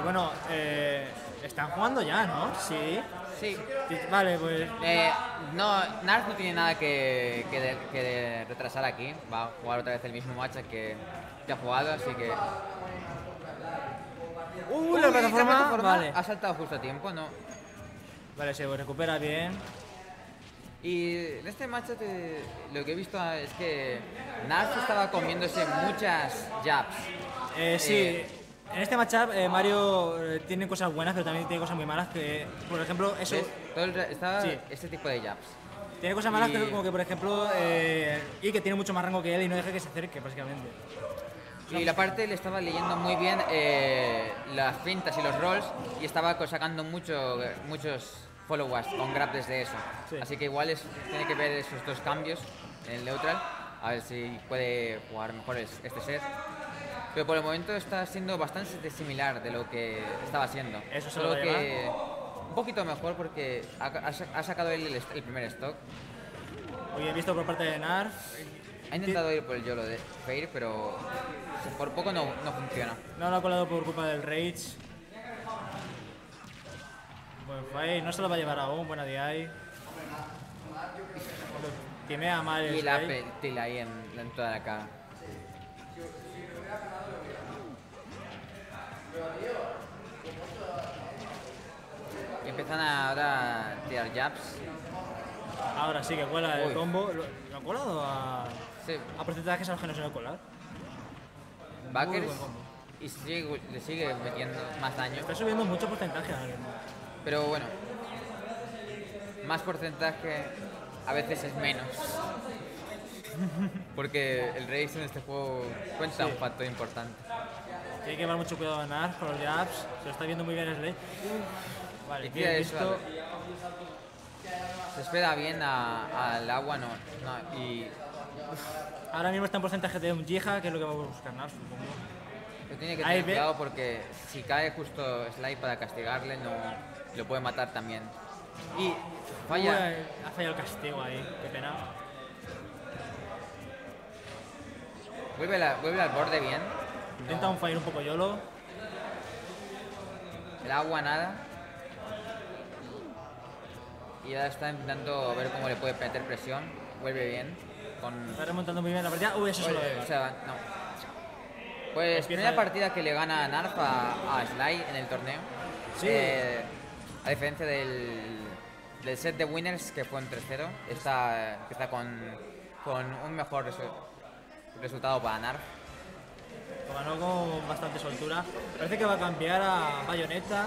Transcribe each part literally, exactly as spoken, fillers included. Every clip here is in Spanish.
Bueno, eh, están jugando ya, ¿no? Sí. Sí. Vale, pues... Eh, no, Narf no tiene nada que, que, de, que de retrasar aquí. Va a jugar otra vez el mismo match que, que ha jugado, así que... Uh, Uy, la plataforma, la plataforma vale. ha saltado justo a tiempo, ¿no? Vale, se recupera bien. Y en este match te, lo que he visto es que Narf estaba comiéndose muchas jabs. Eh, sí, Eh, en este matchup eh, Mario eh, tiene cosas buenas, pero también tiene cosas muy malas. Que, por ejemplo, eso. ¿Ves? Todo el, estaba Sí. este tipo de jabs. Tiene cosas malas, Y- pero como que, por ejemplo, eh, y que tiene mucho más rango que él y no deja que se acerque, básicamente. Y la parte le estaba leyendo muy bien eh, las fintas y los rolls y estaba co- sacando mucho, muchos followers con grab desde eso. Sí. Así que igual es, tiene que ver esos dos cambios en el neutral, a ver si puede jugar mejor es- este set. Pero por el momento está siendo bastante similar de lo que estaba siendo. Eso se lo Solo va a que un poquito mejor porque ha, ha sa- ha sacado él el, el primer stock. Hoy he visto por parte de Narf. Ha intentado ir por el YOLO de Fair, pero por poco no, no funciona. No lo ha colado por culpa del Rage. Buen fight, no se lo va a llevar aún, buena D I. Timea mal el Y la Slay. pentil ahí en, en toda la cara. Y empiezan a ahora a tirar jabs. Ahora sí que cuela el Uy. combo. ¿Lo, lo ha colado a, Sí, a porcentajes a los que no se lo colar? backers. buen combo. Y sigue- le sigue metiendo más daño. Está subiendo mucho porcentaje ahora mismo. Pero bueno, más porcentaje a veces es menos. Porque el race en este juego cuenta Sí. un factor importante. Hay que llevar mucho cuidado a Narf con los jabs. Se lo está viendo muy bien Slay. Vale, Y tira bien eso, visto. Se espera bien a- al agua, no, no, y Ahora mismo está en porcentaje de un Jija, que es lo que va a buscar Narf, supongo. pero tiene que Ahí tener ve. cuidado porque si cae justo Sly para castigarle, no lo puede matar también. Y falla. Uy, ha fallado el castigo ahí, qué pena. Vuelve, la- vuelve al borde bien. Intenta No, un fire un poco YOLO. el agua nada. Y ahora está intentando ver cómo le puede meter presión. Vuelve bien. Con... Está remontando muy bien la partida. Uy, eso se lo Oye, debe. o sea, no. Pues Empieza primera el- partida que le gana Narf a, a Sly en el torneo. Sí. Eh, a diferencia del, del set de winners que fue en tres cero, está, está con, con un mejor resu- resultado para Narf. Lo ganó con bastante soltura. Parece que va a cambiar a Bayonetta.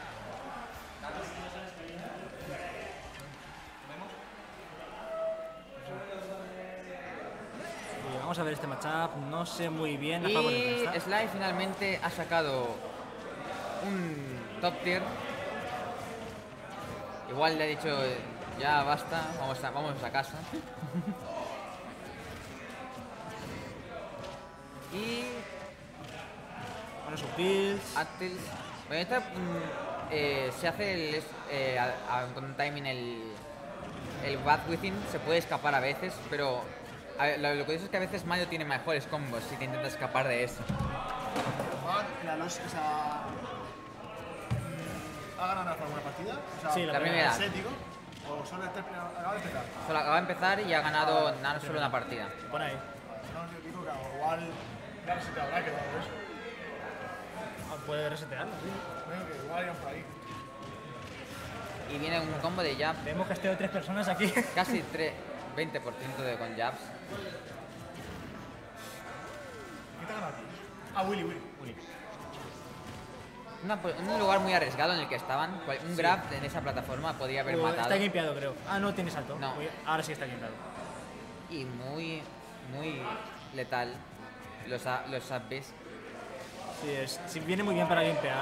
Y vamos a ver este matchup. No sé muy bien a favor de quién Y está. Sly finalmente ha sacado un top tier. Igual le ha dicho, ya basta, vamos a, vamos a casa. Y Bueno, subtils. Actils. Bayonetta mm, eh, se hace el, es- eh, a- a- con un timing el, el Bad Within, se puede escapar a veces, pero a ver, lo, lo curioso es que a veces Mario tiene mejores combos si te intenta escapar de eso. La los, o sea, ¿ha ganado Narf alguna partida? O sea, Sí, la La primera. ¿el set, digo? ¿O solo este acaba de empezar? Solo acaba de empezar y ha ganado Narf solo una partida. Pon ahí. No, yo digo que igual ya se te habrá quedado eso. Ah, puede resetearlo, sí. Creo que igual iban por ahí. Y viene un combo de jab, Tenemos casteo de tres personas aquí. casi tre- veinte por ciento de con jabs. ¿Qué te ha ganado? Ah, Willy, Willy. Una po- un lugar muy arriesgado en el que estaban. cual- Un grab en esa plataforma podría haber Uh, matado. está limpiado, creo. Ah, no tiene salto. No. Uy, ahora sí está limpiado. Y muy, muy letal los, a- los subbies. Sí, es, sí, viene muy bien para limpiar.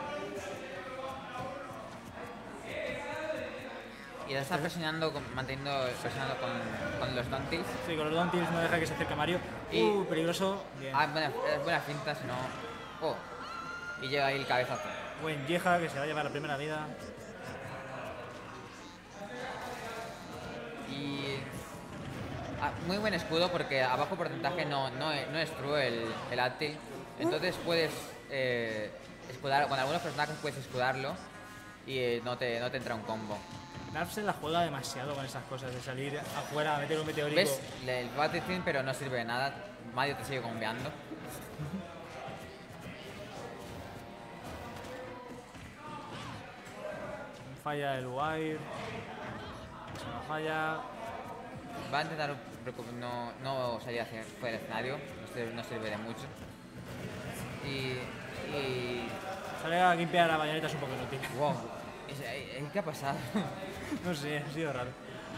Y ahora está presionando, con- manteniendo, presionando con, con los downtilts. Sí, con los downtills no deja que se acerque a Mario. Y- Uh, peligroso. Bien. Ah, buena, es buena finta, si no... Oh, y llega ahí el cabezazo. Buen Yeja que se va a llevar la primera vida. Y... ah, muy buen escudo porque a bajo porcentaje no, no, no destruye el, el áctil. Entonces puedes eh, escudar, con algunos personajes puedes escudarlo y eh, no, te, no te entra un combo. Narf se la juega demasiado con esas cosas, de salir afuera a meter un meteórico. ¿Ves? Le- El Battlefield, pero no sirve de nada. Mario te sigue combeando. Falla el wire. Se no falla. Va a intentar recu- no, no salir hacia fuera del escenario, no sirve, no sirve de mucho. Y. y Sale a limpiar la bayoneta, es un poco inútil. wow, es- eh, ¿qué ha pasado? No sé, ha sido raro.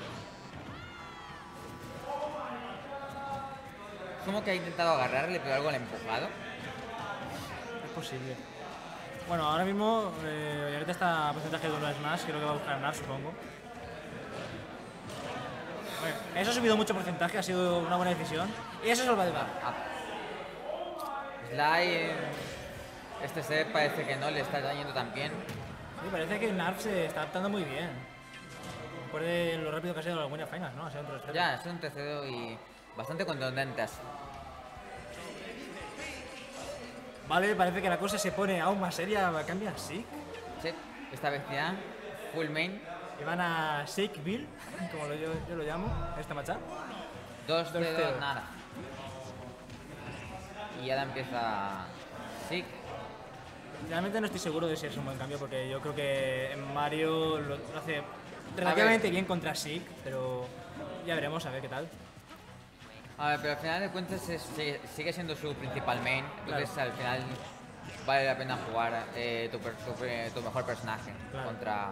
Como que ha intentado agarrarle, pero algo le ha empujado. Es posible. Bueno, ahora mismo eh, bayoneta está a porcentaje de uno es más, creo que va a buscar Narf, supongo. Bueno, eso ha subido mucho porcentaje, ha sido una buena decisión. Y eso es el Bademar. Ah. Sly. eh, Este set parece que no le está yendo tan bien. Sí, parece que Narf se está adaptando muy bien. Después de lo rápido que ha sido las buenas Finals, ¿no? Ha sido un tres cero. Ya, es un tercero y bastante contundentes. Vale, parece que la cosa se pone aún más seria. Cambia Sick. Sí, esta vez ya, full main. Y van a Sickville, como lo- yo, yo lo llamo, esta matcha. Dos de Dos cero. dos, nada. Y ahora empieza Sick. Realmente no estoy seguro de si es un buen cambio porque yo creo que en Mario lo lo hace relativamente bien contra Sick, pero ya veremos a ver qué tal. A ver, pero al final de cuentas es- sigue, sigue siendo su principal main, entonces al final vale la pena jugar eh, tu, per- tu, eh, tu mejor personaje Claro. contra...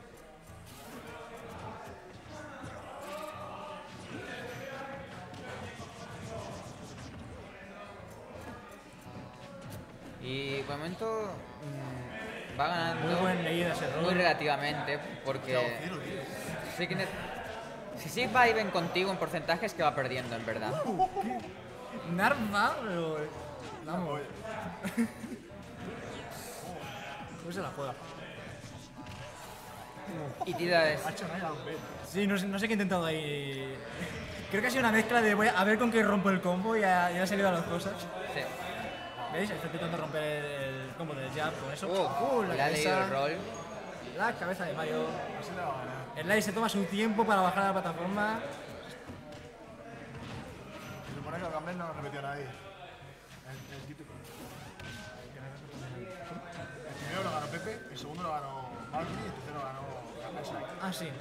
Y por el momento mm, va ganando Muy buen leído ese muy rol. relativamente porque sí que ne- si sí va even contigo en porcentajes que va perdiendo en verdad. Narf va, pero... Vamos. Pues se la juega. Y tira es... Ha hecho nada, hombre. Sí, no sé, no sé qué he intentado ahí. Creo que ha sido una mezcla de voy a, a ver con qué rompo el combo y ha, ya ha salido a las cosas. sí. ¿Veis? Está intentando romper el combo del jab con eso. Uh, Uh, la le ha leído el cabeza, rol. la cabeza de Mario. Así le va a ganar. Sly se toma su tiempo para bajar a la plataforma. Se supone que el Gamble no lo repetió nadie. El, el título. El primero lo ganó Pepe, el segundo lo ganó Marvin y el tercero lo ganó Gamble Side. Ah, sí.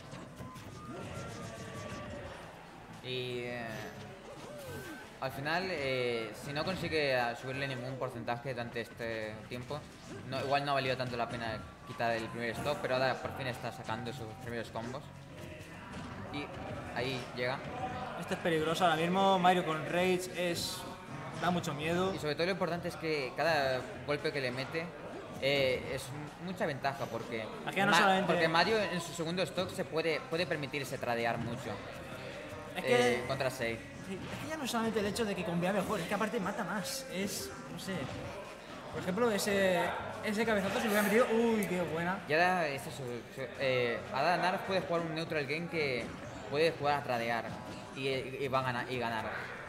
Y eh, al final, eh, si no consigue eh, subirle ningún porcentaje durante este tiempo, no, igual no ha valido tanto la pena quitar el primer stop, pero ahora por fin está sacando sus primeros combos. Y ahí llega. Esto es peligroso ahora mismo. Mario con Rage es. Da mucho miedo. Y sobre todo lo importante es que cada golpe que le mete eh, es mucha ventaja porque, Aquí ya no Ma- solamente- porque Mario en su segundo stock se puede, puede permitirse tradear mucho Es que. eh, contra Sei. Sí, es que ya no es solamente el hecho de que combea mejor, es que aparte mata más. Es. No sé. Por ejemplo, ese. Ese cabezazo se lo hubiera metido. Uy, qué buena. Y ahora, este es su, su- eh, ahora Narf puede jugar un neutral game que puede jugar a tradear y, y va a ganar, y ganar.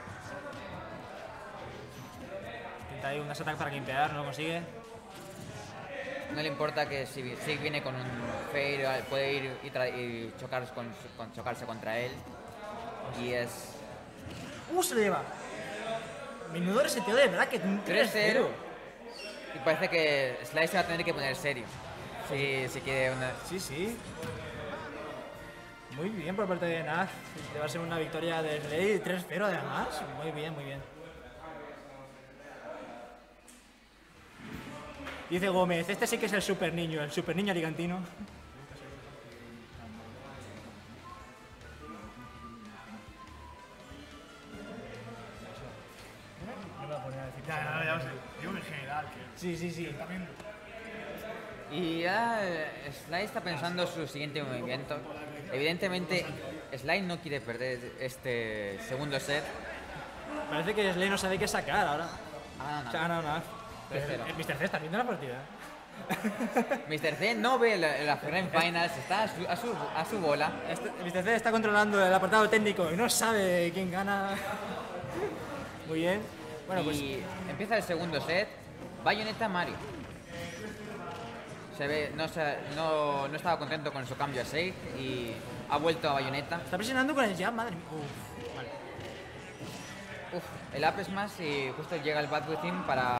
Intenta ahí un dash attack para quimpear, no lo consigue. No le importa que si si viene con un fail, puede ir y, tra- y chocar con, su- con- chocarse contra él. Y es ¡Uh, se lo lleva! Menudo reseteo de bracket, un tres cero. Y parece que Slice se va a tener que poner serio. Si, si quiere una... Sí, sí. Muy bien por parte de Naz. Va a ser una victoria de Slay tres cero además. Muy bien, muy bien. Dice Gómez, este sí que es el super niño, el super niño alicantino. Ya, ya, ya, ya lo sé. Digo en general, que Sí, sí, sí. también Y ya eh, Sly está pensando su siguiente movimiento. Evidentemente, Sly no quiere perder este segundo set. Parece que Slay no sabe qué sacar ahora. Ah, no, Se ha no. ganado Naz. tres cero. El mister C está viendo la partida. mister C no ve la, la Grand Finals, está a su, a su, a su bola. Este- el mister C está controlando el apartado técnico y no sabe quién gana. Muy bien. Bueno, pues Y empieza el segundo set. Bayonetta Mario. Se ve, no, se, no, no estaba contento con su cambio a Shake y ha vuelto a Bayonetta. Está presionando con el jab, madre mía. Uf, vale. Uf, el up smash y justo llega el Bad Within para